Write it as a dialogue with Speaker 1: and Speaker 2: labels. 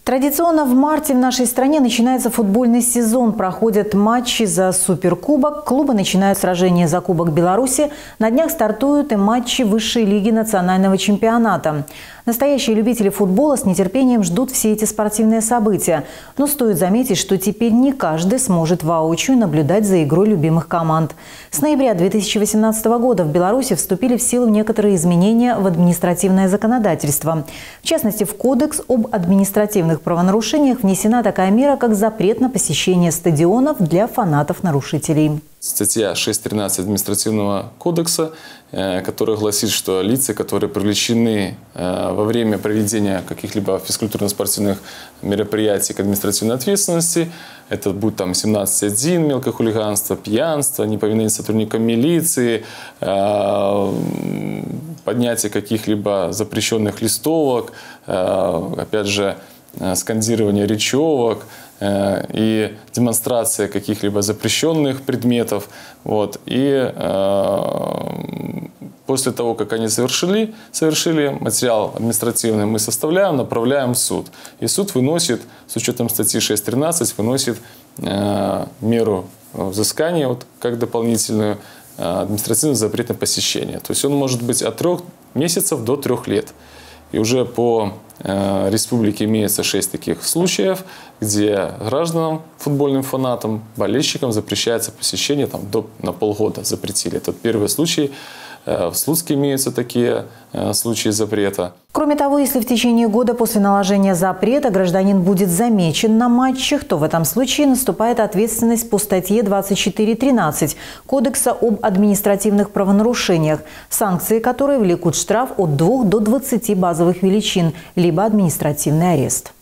Speaker 1: Традиционно в марте в нашей стране начинается футбольный сезон. Проходят матчи за Суперкубок. Клубы начинают сражения за Кубок Беларуси. На днях стартуют и матчи высшей лиги национального чемпионата. Настоящие любители футбола с нетерпением ждут все эти спортивные события. Но стоит заметить, что теперь не каждый сможет воочию наблюдать за игрой любимых команд. С ноября 2018 года в Беларуси вступили в силу некоторые изменения в административное законодательство. В частности, в Кодекс об административных правонарушениях внесена такая мера, как запрет на посещение стадионов для фанатов-нарушителей.
Speaker 2: Статья 6.13 административного кодекса, которая гласит, что лица, которые привлечены во время проведения каких-либо физкультурно-спортивных мероприятий к административной ответственности, это будет там 17.1, мелкое хулиганство, пьянство, неповиновение сотрудникам милиции, поднятие каких-либо запрещенных листовок, опять же, скандирование речевок и демонстрация каких-либо запрещенных предметов. И после того, как они совершили, материал административный мы составляем, направляем в суд. И суд выносит, с учетом статьи 6.13, выносит меру взыскания как дополнительную, административный запрет на посещение. То есть он может быть от 3 месяцев до 3 лет. И уже по республике имеется 6 таких случаев, где гражданам, футбольным фанатам, болельщикам запрещается посещение, на полгода запретили. Это первый случай. В Слуцке имеются такие случаи запрета.
Speaker 1: Кроме того, если в течение года после наложения запрета гражданин будет замечен на матчах, то в этом случае наступает ответственность по статье 24.13 Кодекса об административных правонарушениях, санкции которой влекут штраф от 2 до 20 базовых величин, либо административный арест.